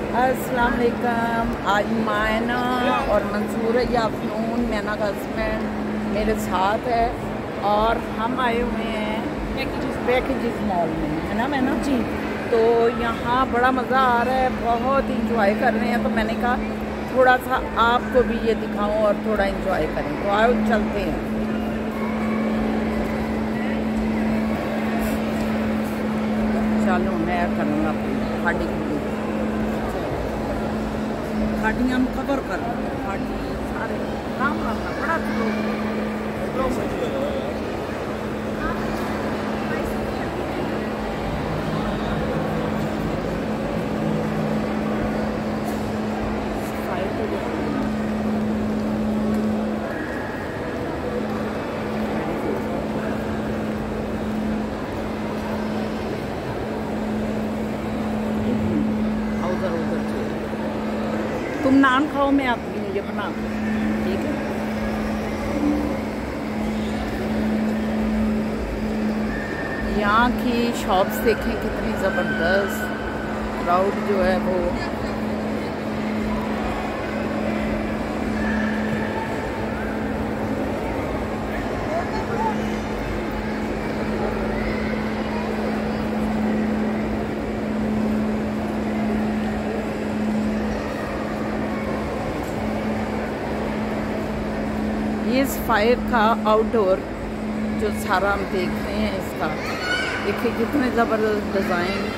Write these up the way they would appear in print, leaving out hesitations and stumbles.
अस्सलाम वालेकुम। आज मायना और मंसूर याफनून मैना का हस्बैंड मेरे साथ है और हम आए हुए हैं पैकेजेस मॉल में, है ना मैना जी। तो यहाँ बड़ा मज़ा आ रहा है, बहुत इंजॉय कर रहे हैं। तो मैंने कहा थोड़ा सा आपको भी ये दिखाऊं और थोड़ा इंजॉय करें। तो आओ चलते हैं। चलो मैं करूँगा खाड़ी खाड़ियाँ कवर कर खाड़ी सारे काम करना बड़ा तुम नान खाओ, मैं आती हूँ ये बना, ठीक है। यहाँ की शॉप्स देखें कितनी ज़बरदस्त, क्राउड जो है वो ये इस फायर का आउटडोर जो सारा हम देख रहे हैं, इसका देखिए कितने ज़बरदस्त डिज़ाइन।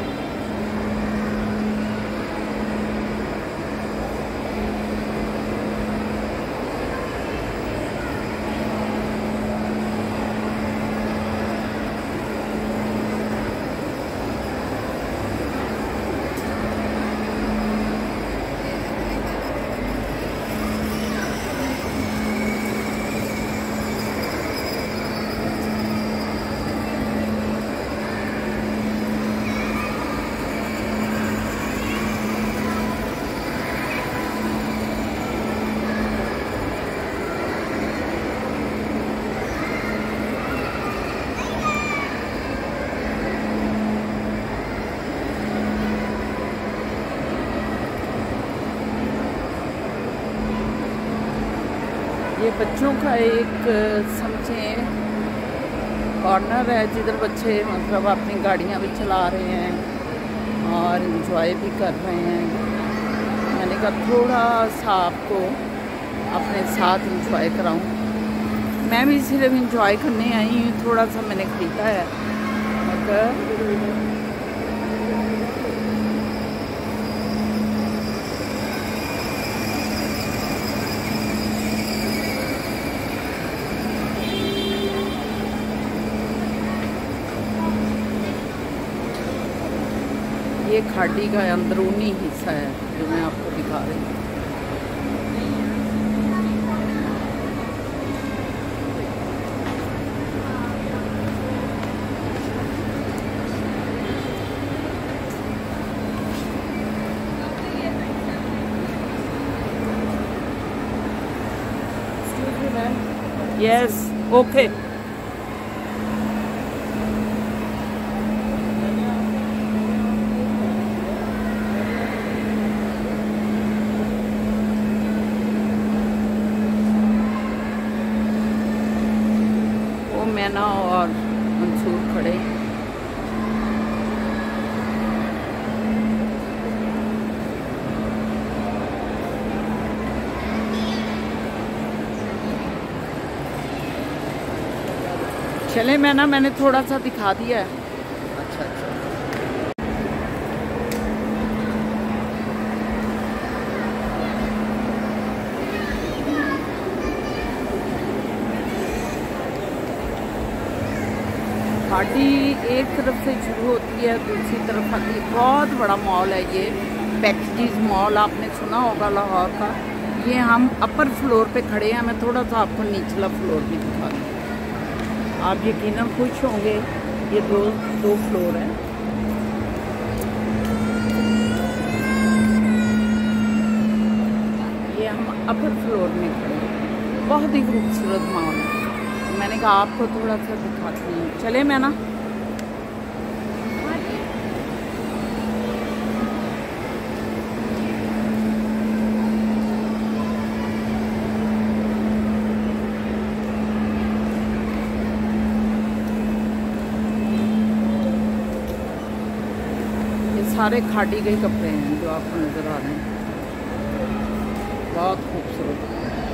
ये बच्चों का एक समझें कॉर्नर है जिधर बच्चे मतलब अपनी गाड़ियाँ भी चला रहे हैं और इन्जॉय भी कर रहे हैं। मैंने कहा थोड़ा सा आपको अपने साथ इंजॉय कराऊं। मैं भी सिर्फ इंजॉय करने आई हूँ, थोड़ा सा मैंने खरीदा है मगर ये खाड़ी का अंदरूनी हिस्सा है जो मैं आपको दिखा रही हूँ। Yes okay. मैना और मंसूर खड़े। चले मैंने थोड़ा सा दिखा दिया है। अच्छा अच्छा खाड़ी एक तरफ से शुरू होती है, दूसरी तरफ आती है। बहुत बड़ा मॉल है ये पैकेजेस मॉल, आपने सुना होगा लाहौर का। ये हम अपर फ्लोर पे खड़े हैं, मैं थोड़ा सा आपको निचला फ्लोर भी दिखा दूँ, आप यकीनन खुश होंगे। ये दो फ्लोर हैं। ये हम अपर फ्लोर में खड़े हैं, बहुत ही खूबसूरत मॉल है। मैंने कहा आपको थोड़ा सा दिखाती हूँ। चले मैं ना सारे खाड़ी के कपड़े हैं जो आपको नज़र आ रहे हैं, बहुत खूबसूरत।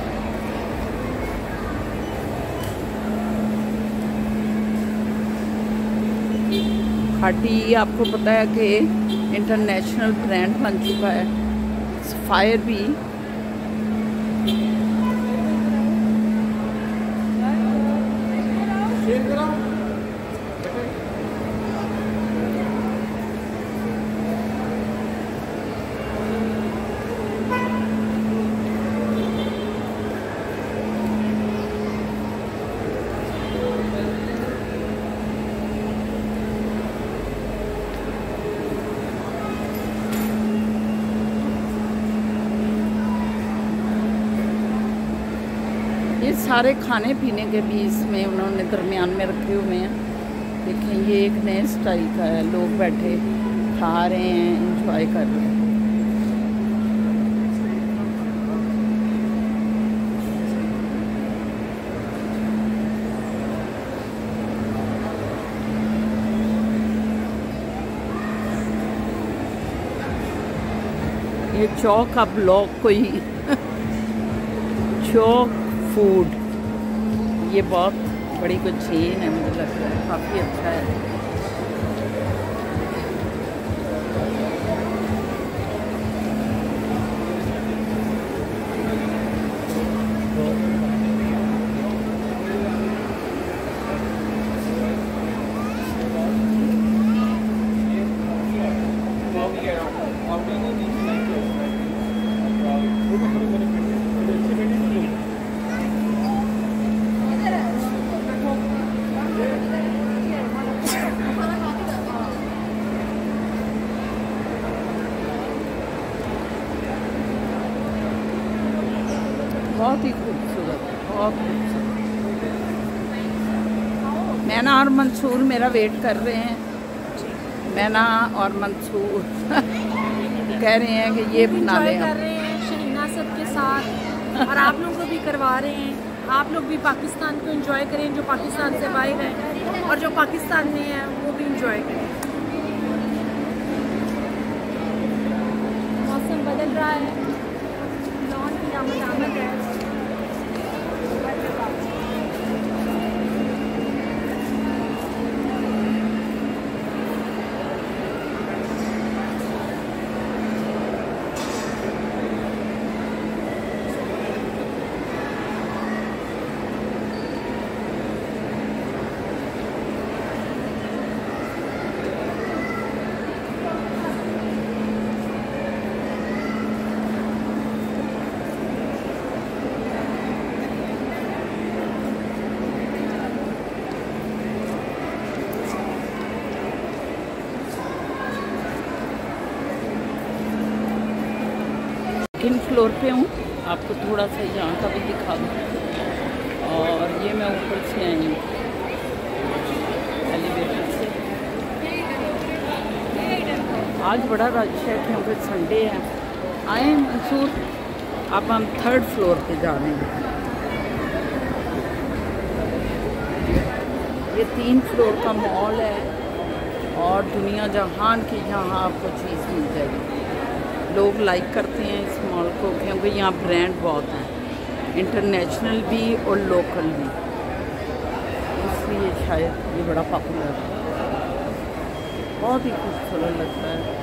खाड़ी आपको पता है कि इंटरनेशनल ब्रांड बन चुका है। सफ़ायर भी ये सारे खाने पीने के भी इसमें उन्होंने दरमियान में रखे हुए हैं। देखें ये एक नए स्टाइल का है, लोग बैठे खा रहे हैं, एंजॉय कर रहे हैं। ये चौक का ब्लॉक कोई चौक फूड, ये बहुत बड़ी कोई चेन है, मुझे लगता है काफ़ी अच्छा है। बहुत ही खूबसूरत, बहुत खूबसूरत। मैना और मंसूर मेरा वेट कर रहे हैं। मैना और मंसूर कह रहे हैं कि ये बना लें, कर रहे हैं शहीना सबके साथ, और आप लोगों को भी करवा रहे हैं। आप लोग भी पाकिस्तान को एंजॉय करें, जो पाकिस्तान से बाहर हैं, और जो पाकिस्तान में हैं वो भी एंजॉय करें। मौसम बदल रहा है, लॉन की आमद है। सेकंड फ्लोर पे हूँ, आपको थोड़ा सा यहाँ का भी दिखा दूँ। और ये मैं ऊपर से आई हूँ एलिवेटर से। आज बड़ा रश है क्योंकि संडे है। आए मंसूर, अब हम थर्ड फ्लोर पे जा रहे हैं। ये 3 फ्लोर का मॉल है और दुनिया जहान की जहाँ आपको चीज़ मिल जाएगी। लोग लाइक करते हैं इस मॉल को क्योंकि यहाँ ब्रांड बहुत हैं, इंटरनेशनल भी और लोकल भी, इसलिए शायद ये बड़ा पॉपुलर है। बहुत ही खूबसूरत लगता है।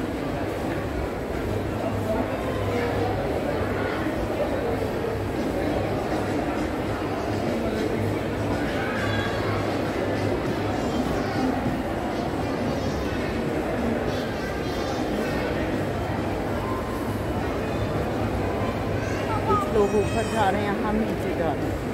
लोग ऊपर जा रहे हैं, हम नीचे जा रहे हैं।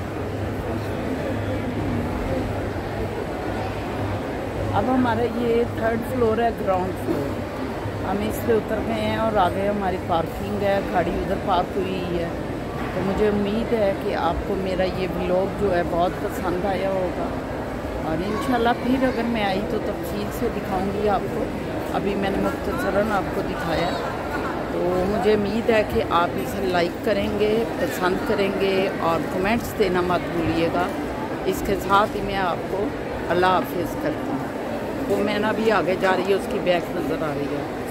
अब हमारा ये थर्ड फ्लोर है, ग्राउंड फ्लोर। हम इससे उतर गए हैं और आगे हमारी पार्किंग है, गाड़ी उधर पार्क हुई है। तो मुझे उम्मीद है कि आपको मेरा ये व्लॉग जो है बहुत पसंद आया होगा, और इंशाल्लाह फिर अगर मैं आई तो तफसील से दिखाऊंगी आपको। अभी मैंने मुख्तसरन आपको दिखाया, तो मुझे उम्मीद है कि आप इसे लाइक करेंगे, पसंद करेंगे और कमेंट्स देना मत भूलिएगा। इसके साथ ही मैं आपको अल्लाह हाफिज़ करती हूँ। वो मैना भी आगे जा रही है, उसकी बैग नज़र आ रही है।